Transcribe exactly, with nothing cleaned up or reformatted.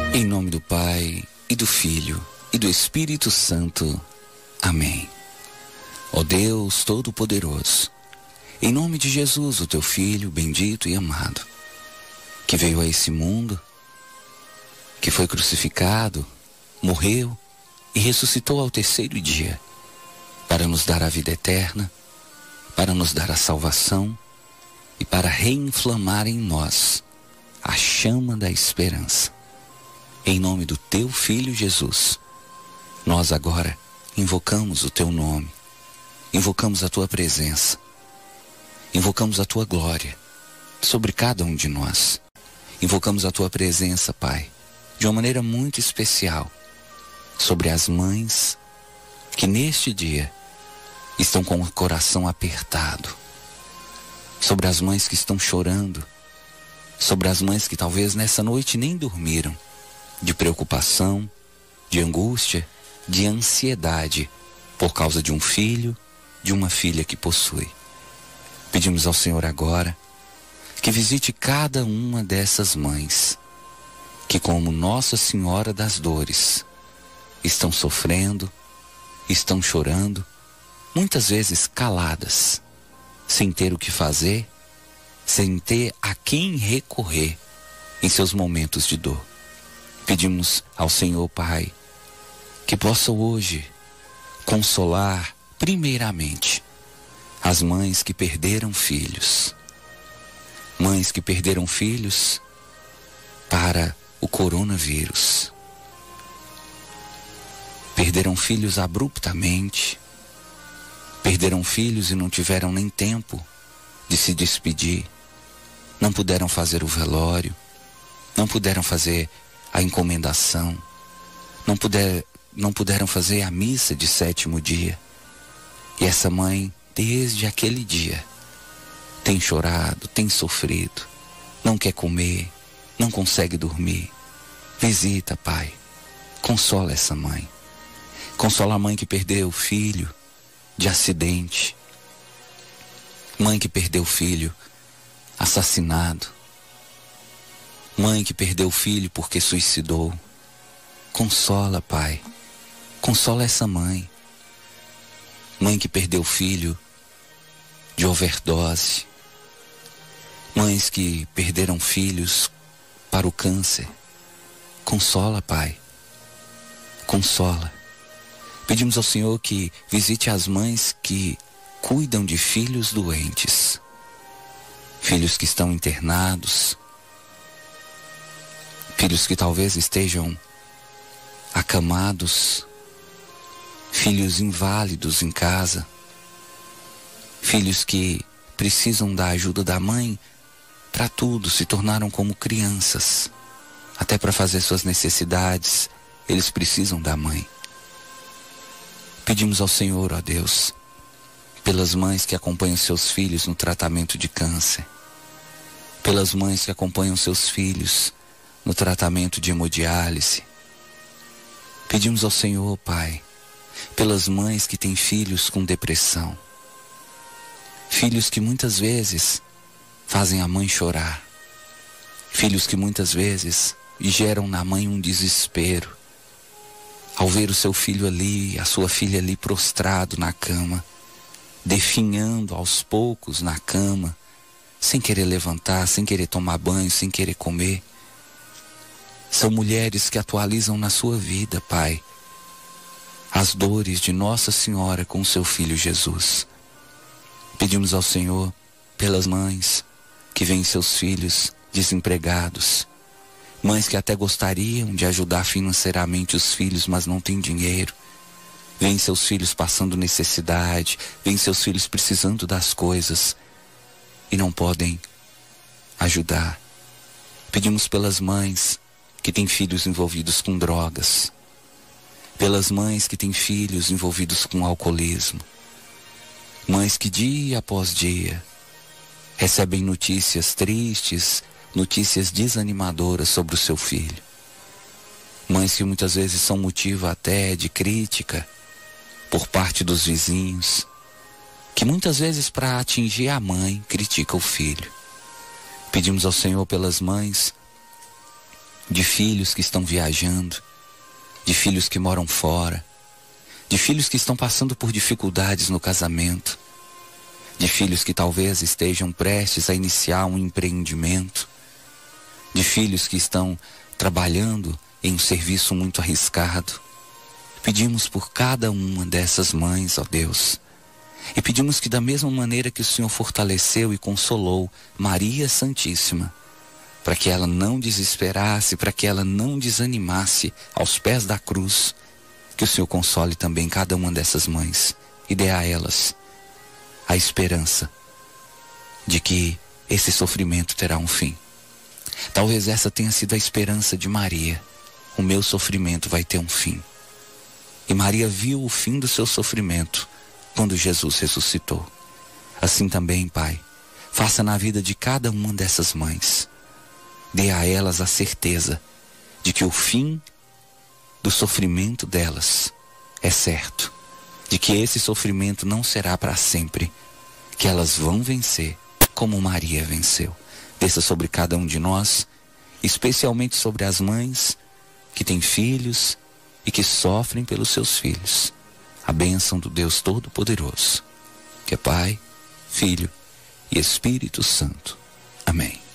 Em nome do Pai, e do Filho, e do Espírito Santo. Amém. Ó Deus Todo-Poderoso, em nome de Jesus, o teu Filho, bendito e amado, que veio a esse mundo, que foi crucificado, morreu e ressuscitou ao terceiro dia, para nos dar a vida eterna, para nos dar a salvação e para reinflamar em nós a chama da esperança. Em nome do teu Filho Jesus, nós agora invocamos o teu nome, invocamos a tua presença, invocamos a tua glória sobre cada um de nós. Invocamos a tua presença, Pai, de uma maneira muito especial, sobre as mães que neste dia estão com o coração apertado, sobre as mães que estão chorando, sobre as mães que talvez nessa noite nem dormiram, de preocupação, de angústia, de ansiedade, por causa de um filho, de uma filha que possui. Pedimos ao Senhor agora que visite cada uma dessas mães, que como Nossa Senhora das Dores, estão sofrendo, estão chorando, muitas vezes caladas, sem ter o que fazer, sem ter a quem recorrer em seus momentos de dor. Pedimos ao Senhor, Pai, que possa hoje consolar, primeiramente, as mães que perderam filhos. Mães que perderam filhos para o coronavírus. Perderam filhos abruptamente. Perderam filhos e não tiveram nem tempo de se despedir. Não puderam fazer o velório. Não puderam fazer a encomendação, não, puder, não puderam fazer a missa de sétimo dia. E essa mãe, desde aquele dia, tem chorado, tem sofrido, não quer comer, não consegue dormir. Visita, Pai, consola essa mãe. Consola a mãe que perdeu o filho de acidente, mãe que perdeu o filho assassinado, mãe que perdeu o filho porque suicidou. Consola, Pai. Consola essa mãe. Mãe que perdeu o filho de overdose. Mães que perderam filhos para o câncer. Consola, Pai. Consola. Pedimos ao Senhor que visite as mães que cuidam de filhos doentes. Filhos que estão internados. Filhos que talvez estejam acamados, filhos inválidos em casa, filhos que precisam da ajuda da mãe para tudo, se tornaram como crianças, até para fazer suas necessidades, eles precisam da mãe. Pedimos ao Senhor, ó Deus, pelas mães que acompanham seus filhos no tratamento de câncer, pelas mães que acompanham seus filhos no tratamento de hemodiálise. Pedimos ao Senhor, Pai, pelas mães que têm filhos com depressão. Filhos que muitas vezes fazem a mãe chorar. Filhos que muitas vezes geram na mãe um desespero. Ao ver o seu filho ali, a sua filha ali prostrado na cama, definhando aos poucos na cama, sem querer levantar, sem querer tomar banho, sem querer comer. São mulheres que atualizam na sua vida, Pai, as dores de Nossa Senhora com o seu Filho Jesus. Pedimos ao Senhor pelas mães que veem seus filhos desempregados, mães que até gostariam de ajudar financeiramente os filhos, mas não têm dinheiro. Veem seus filhos passando necessidade, veem seus filhos precisando das coisas e não podem ajudar. Pedimos pelas mães que têm filhos envolvidos com drogas, pelas mães que têm filhos envolvidos com alcoolismo, mães que dia após dia recebem notícias tristes, notícias desanimadoras sobre o seu filho, mães que muitas vezes são motivo até de crítica por parte dos vizinhos, que muitas vezes para atingir a mãe critica o filho. Pedimos ao Senhor pelas mães de filhos que estão viajando, de filhos que moram fora, de filhos que estão passando por dificuldades no casamento, de filhos que talvez estejam prestes a iniciar um empreendimento, de filhos que estão trabalhando em um serviço muito arriscado. Pedimos por cada uma dessas mães, ó Deus, e pedimos que da mesma maneira que o Senhor fortaleceu e consolou Maria Santíssima, para que ela não desesperasse, para que ela não desanimasse aos pés da cruz, que o Senhor console também cada uma dessas mães e dê a elas a esperança de que esse sofrimento terá um fim. Talvez essa tenha sido a esperança de Maria. O meu sofrimento vai ter um fim. E Maria viu o fim do seu sofrimento quando Jesus ressuscitou. Assim também, Pai, faça na vida de cada uma dessas mães. Dê a elas a certeza de que o fim do sofrimento delas é certo, de que esse sofrimento não será para sempre, que elas vão vencer como Maria venceu. Desça sobre cada um de nós, especialmente sobre as mães que têm filhos e que sofrem pelos seus filhos, a bênção do Deus Todo-Poderoso, que é Pai, Filho e Espírito Santo. Amém.